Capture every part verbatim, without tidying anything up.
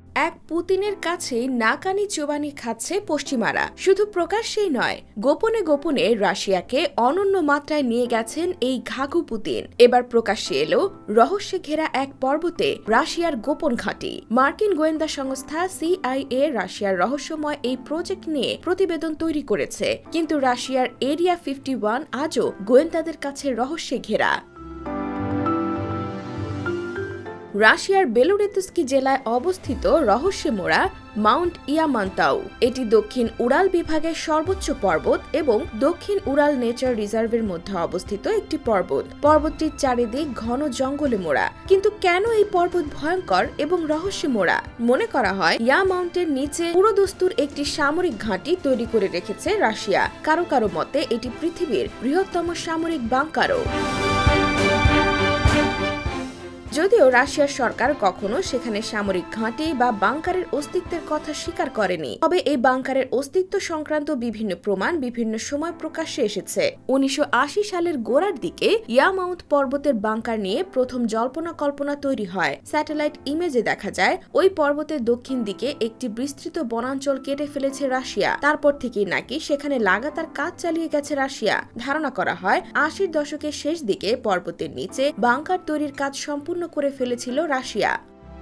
এক পুতিনের কাছেই নাকানি চোবানি খাচ্ছে পশ্চিমারা। শুধু প্রকাশ্যেই নয়, গোপনে গোপনে রাশিয়াকে অনন্য মাত্রায় নিয়ে গেছেন এই ঘাঘু পুতিন। এবার প্রকাশ্যে এলো রহস্যে ঘেরা এক পর্বতে রাশিয়ার গোপন ঘাঁটি। মার্কিন গোয়েন্দা সংস্থা সিআইএ রাশিয়ার রহস্যময় এই প্রজেক্ট নিয়ে প্রতিবেদন তৈরি করেছে, কিন্তু রাশিয়ার এরিয়া ফিফটি ওয়ান আজও গোয়েন্দাদের কাছে রহস্যে ঘেরা। রাশিয়ার বেলোরেতুস্কি জেলায় অবস্থিত রহস্যে মোড়া মাউন্ট ইয়ামান্তাউ। এটি দক্ষিণ উরাল বিভাগের সর্বোচ্চ পর্বত এবং দক্ষিণ উরাল নেচার রিজার্ভের মধ্যে অবস্থিত একটি পর্বত। পর্বতটির চারিদিক ঘন জঙ্গলে মোড়া। কিন্তু কেন এই পর্বত ভয়ঙ্কর এবং রহস্যে মোড়া? মনে করা হয় ইয়া মাউন্টের নিচে পুরোদস্তুর একটি সামরিক ঘাঁটি তৈরি করে রেখেছে রাশিয়া। কারো কারো মতে এটি পৃথিবীর বৃহত্তম সামরিক বাংকারও। যদিও রাশিয়ার সরকার কখনো সেখানে সামরিক ঘাঁটি বা বাংকারের অস্তিত্বের কথা স্বীকার করেনি, তবে এই বাংকারের অস্তিত্ব সংক্রান্ত বিভিন্ন প্রমাণ বিভিন্ন সময় প্রকাশ্যে এসেছে। উনিশশো আশি সালের গোড়ার দিকে ইয়ামাউন্ট পর্বতের বাংকার নিয়ে প্রথম জল্পনা কল্পনা তৈরি হয়। স্যাটেলাইট ইমেজে দেখা যায় ওই পর্বতের দক্ষিণ দিকে একটি বিস্তৃত বনাঞ্চল কেটে ফেলেছে রাশিয়া। তারপর থেকেই নাকি সেখানে লাগাতার কাজ চালিয়ে গেছে রাশিয়া। ধারণা করা হয় আশির দশকের শেষ দিকে পর্বতের নিচে বাংকার তৈরির কাজ সম্পূর্ণ করে ফেলেছিল রাশিয়া।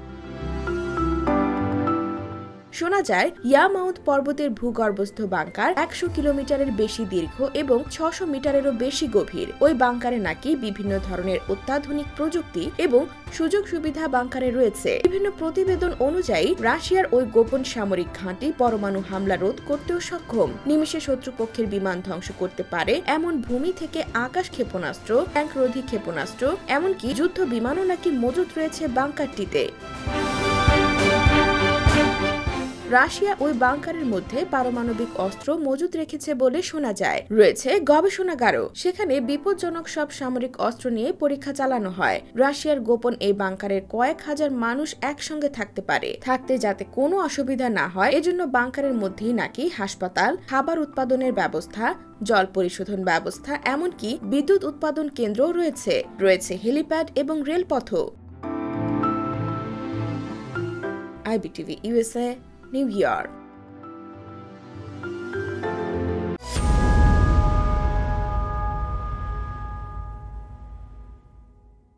শোনা যায় ইয়ামাউন্ট পর্বতের ভূগর্ভস্থ বাংকার একশো কিলোমিটারের বেশি দীর্ঘ এবং ছশো মিটারেরও বেশি গভীর। ওই বাংকারে নাকি বিভিন্ন ধরনের অত্যাধুনিক প্রযুক্তি এবং সুযোগ সুবিধা বাংকারে রয়েছে। বিভিন্ন প্রতিবেদন অনুযায়ী রাশিয়ার ওই গোপন সামরিক ঘাঁটি পরমাণু হামলা রোধ করতেও সক্ষম। নিমেষে শত্রুপক্ষের বিমান ধ্বংস করতে পারে এমন ভূমি থেকে আকাশ ক্ষেপণাস্ত্র, ট্যাঙ্করোধী ক্ষেপণাস্ত্র, এমনকি যুদ্ধ বিমানও নাকি মজুত রয়েছে বাংকারটিতে। রাশিয়া ওই বাংকারের মধ্যে পারমাণবিক অস্ত্র মজুত রেখেছে বলে শোনা যায়। রয়েছে গবেষণাগারও, সেখানে বিপজ্জনক সব সামরিক অস্ত্র নিয়ে পরীক্ষা চালানো হয়। রাশিয়ার গোপন এই বাংকারের কয়েক হাজার মানুষ একসঙ্গে থাকতে পারে। থাকতে যাতে কোনো অসুবিধা না হয় এজন্য বাংকারের মধ্যেই নাকি হাসপাতাল, খাবার উৎপাদনের ব্যবস্থা, জল পরিশোধন ব্যবস্থা, এমনকি বিদ্যুৎ উৎপাদন কেন্দ্রও রয়েছে। রয়েছে হেলিপ্যাড এবং রেলপথও। IBTV USA, New York.